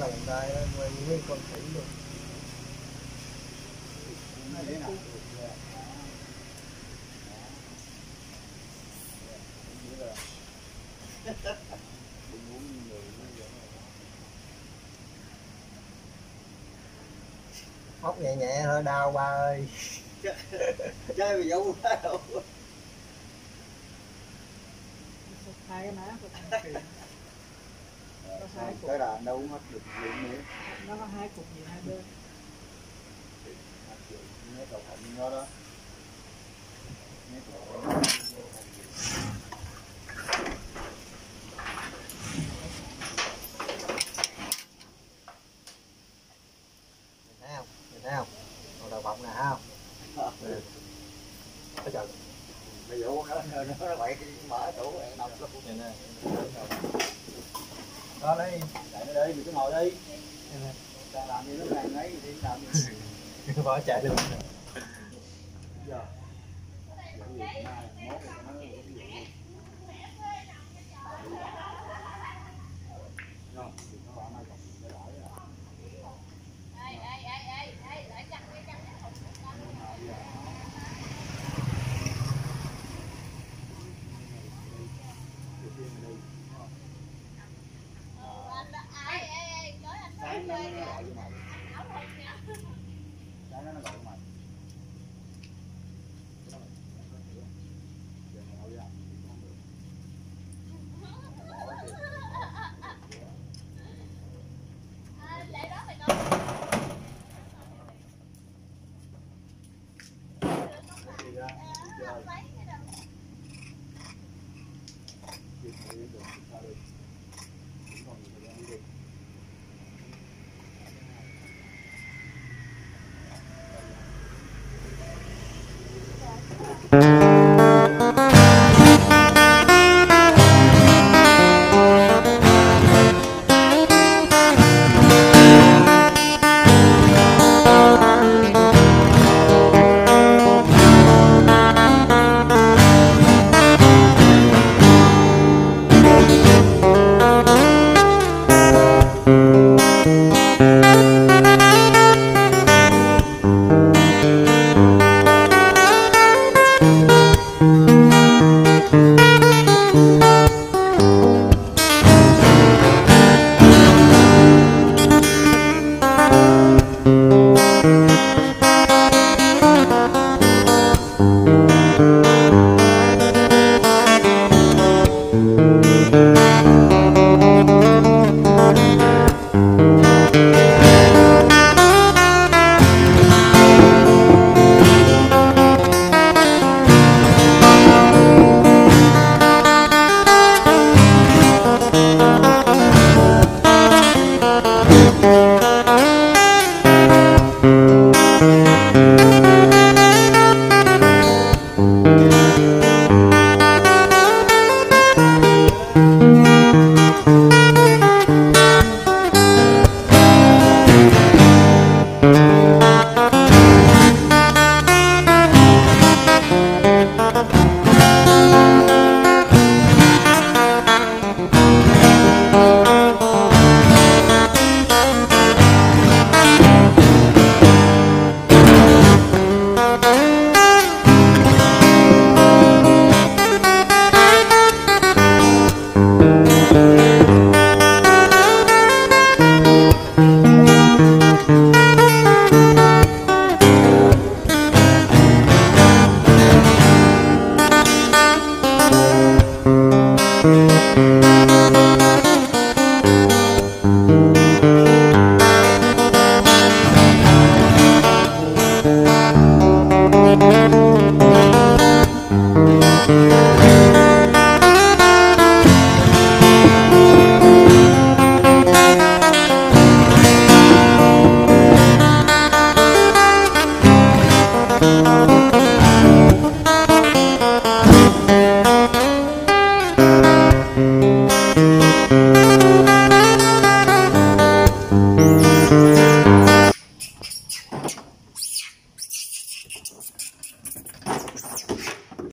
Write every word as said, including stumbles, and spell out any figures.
lòng đây nguyên nguyên con khỉ luôn. Móc nhẹ nhẹ thôi đau ba ơi. Chơi bị dấu quá đâu. Hai cái má của thằng Kỳ. Có hai cục. Cái là đâu mất được gì nữa. Nó có hai cục gì hai bên. Nhớ cầu hạnh nó đó. Nhớ cầu Thấy không? Nhìn thấy không? Còn đầu bọng nè không? Ừ. Ôi trời. bây giờ nó nó nó vậy mở tủ nằm luôn. Nhìn nè. Đó lấy Chạy nó đi, đừng có ngồi đi. Đang làm gì nó đang ấy đi làm gì. bỏ chạy luôn. Giờ. Mốt